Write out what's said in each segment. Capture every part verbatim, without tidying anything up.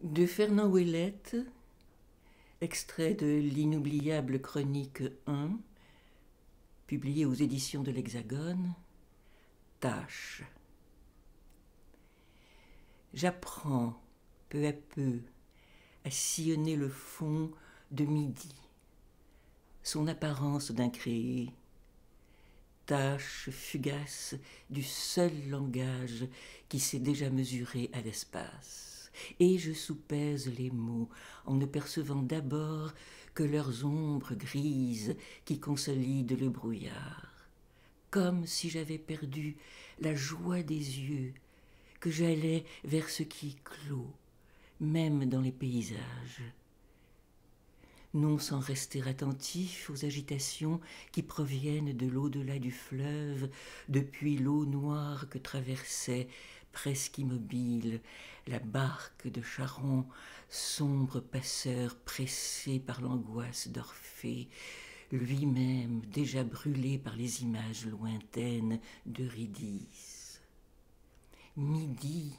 De Fernand Ouellette, extrait de l'inoubliable chronique un, publié aux éditions de l'Hexagone, Tâche. J'apprends peu à peu à sillonner le fond de midi, son apparence d'incréé, tâche fugace du seul langage qui s'est déjà mesuré à l'espace. Et je soupèse les mots en ne percevant d'abord que leurs ombres grises qui consolident le brouillard, comme si j'avais perdu la joie des yeux, que j'allais vers ce qui clôt, même dans les paysages. Non sans rester attentif aux agitations qui proviennent de l'au-delà du fleuve, depuis l'eau noire que traversait, presque immobile, la barque de Charon, sombre passeur pressé par l'angoisse d'Orphée, lui-même déjà brûlé par les images lointaines d'Eurydice. Midi,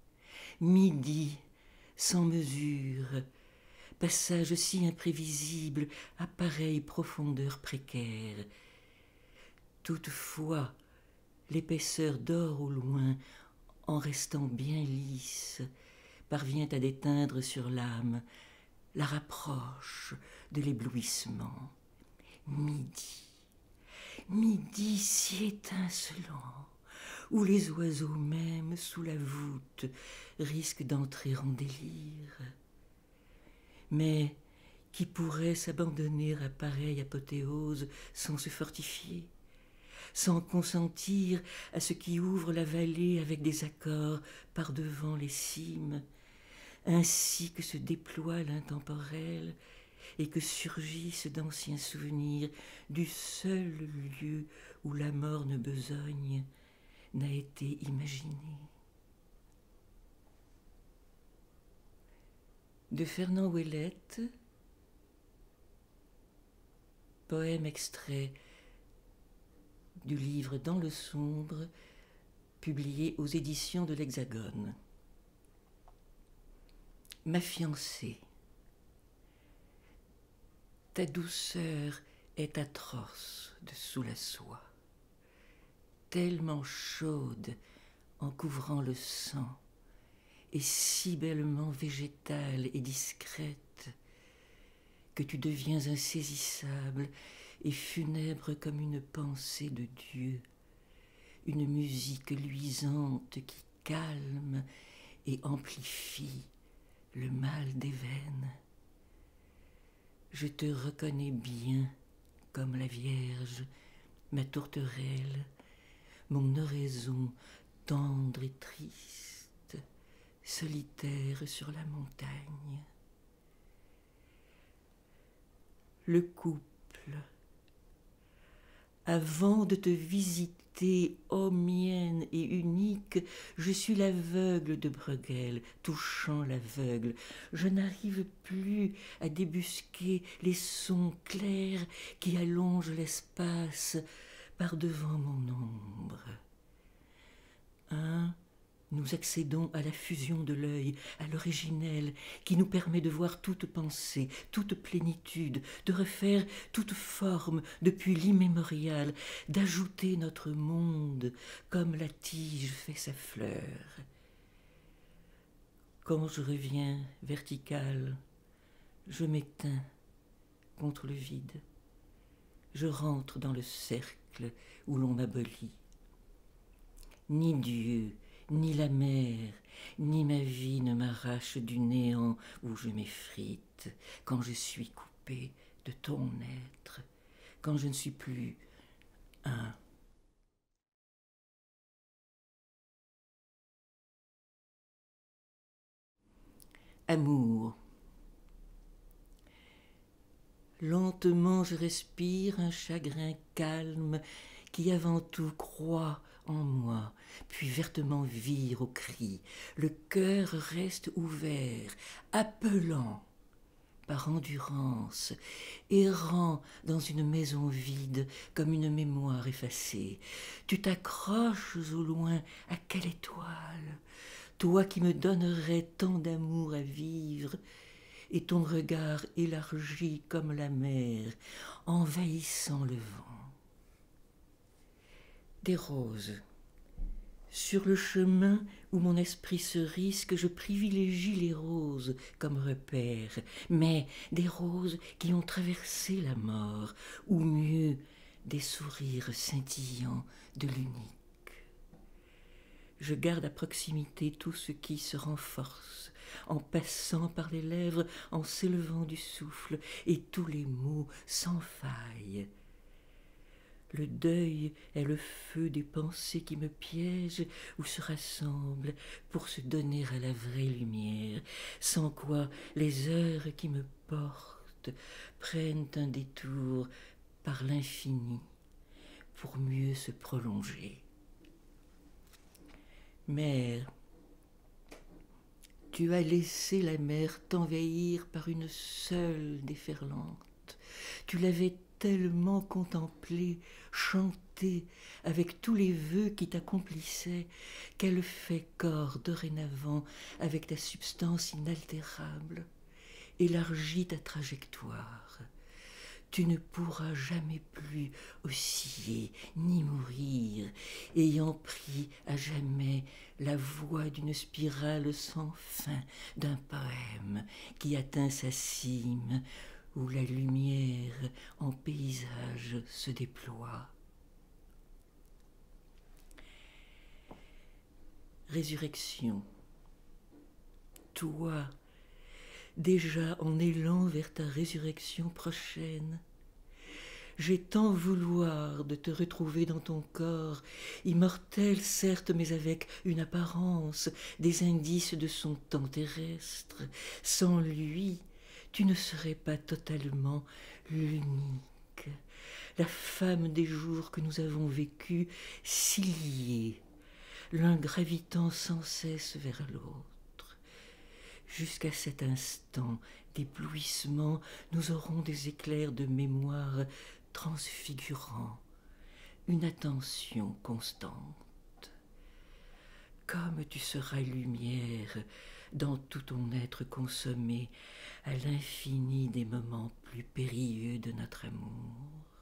midi, sans mesure, passage si imprévisible à pareille profondeur précaire. Toutefois, l'épaisseur d'or au loin, en restant bien lisse, parvient à déteindre sur l'âme la rapproche de l'éblouissement. Midi, midi si étincelant, où les oiseaux même sous la voûte risquent d'entrer en délire, mais qui pourrait s'abandonner à pareille apothéose sans se fortifier, sans consentir à ce qui ouvre la vallée avec des accords par-devant les cimes, ainsi que se déploie l'intemporel et que surgissent d'anciens souvenirs du seul lieu où la morne besogne n'a été imaginée. De Fernand Ouellette, poème extrait du livre Dans le sombre, publié aux éditions de l'Hexagone. Ma fiancée, ta douceur est atroce dessous la soie, tellement chaude en couvrant le sang, et si bellement végétale et discrète que tu deviens insaisissable et funèbre comme une pensée de Dieu, une musique luisante qui calme et amplifie le mal des veines. Je te reconnais bien comme la Vierge, ma tourterelle, mon oraison tendre et triste, solitaire sur la montagne. Le couple. Avant de te visiter, ô mienne et unique, je suis l'aveugle de Bruegel, touchant l'aveugle. Je n'arrive plus à débusquer les sons clairs qui allongent l'espace par devant mon ombre. Un, nous accédons à la fusion de l'œil, à l'originel, qui nous permet de voir toute pensée, toute plénitude, de refaire toute forme depuis l'immémorial, d'ajouter notre monde comme la tige fait sa fleur. Quand je reviens vertical, je m'éteins contre le vide. Je rentre dans le cercle où l'on m'abolit. Ni Dieu, ni la mer, ni ma vie ne m'arrachent du néant où je m'effrite, quand je suis coupé de ton être, quand je ne suis plus un. Amour. Lentement je respire un chagrin calme qui avant tout croît en moi, puis vertement vire au cri. Le cœur reste ouvert, appelant par endurance, errant dans une maison vide comme une mémoire effacée. Tu t'accroches au loin à quelle étoile? toi qui me donnerais tant d'amour à vivre, et ton regard élargi comme la mer, envahissant le vent. Des roses. Sur le chemin où mon esprit se risque, je privilégie les roses comme repère, mais des roses qui ont traversé la mort, ou mieux, des sourires scintillants de l'unique. Je garde à proximité tout ce qui se renforce, en passant par les lèvres, en s'élevant du souffle, et tous les mots sans faille. Le deuil est le feu des pensées qui me piègent ou se rassemblent pour se donner à la vraie lumière, sans quoi les heures qui me portent prennent un détour par l'infini pour mieux se prolonger. Mère, tu as laissé la mer t'envahir par une seule déferlante. Tu l'avais tellement contemplée, chantée, avec tous les vœux qui t'accomplissaient, qu'elle fait corps dorénavant avec ta substance inaltérable, élargit ta trajectoire. Tu ne pourras jamais plus osciller ni mourir, ayant pris à jamais la voie d'une spirale sans fin d'un poème qui atteint sa cime, où la lumière en paysage se déploie. Résurrection. Toi, déjà en élan vers ta résurrection prochaine, j'ai tant vouloir de te retrouver dans ton corps, immortel certes, mais avec une apparence, des indices de son temps terrestre. Sans lui, tu ne serais pas totalement l'unique, la femme des jours que nous avons vécus, si liés, l'un gravitant sans cesse vers l'autre. Jusqu'à cet instant d'éblouissement, nous aurons des éclairs de mémoire transfigurant, une attention constante. Comme tu seras lumière dans tout ton être consommé à l'infini des moments plus périlleux de notre amour.